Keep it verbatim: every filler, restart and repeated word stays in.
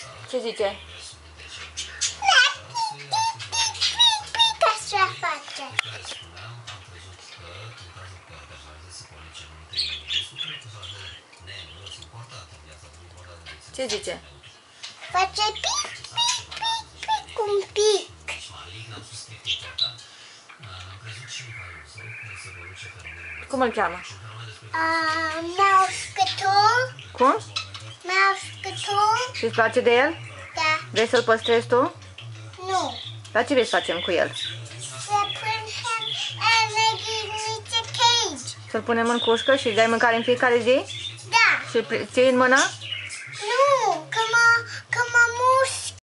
Ce zice? Așa face. Ce zice? Face pic, pic, pic, pic, un pic. Cum îl cheamă? Uh, Meuscătul. Cum? Meuscătul. Și îți place de el? Da. Vrei să-l păstrezi tu? Nu. Dar ce vrei să facem cu el? Să punem and maybe it's a cage. Să-l punem în cușcă și îi dai mâncare în fiecare zi? Da. Și îl ții în mână?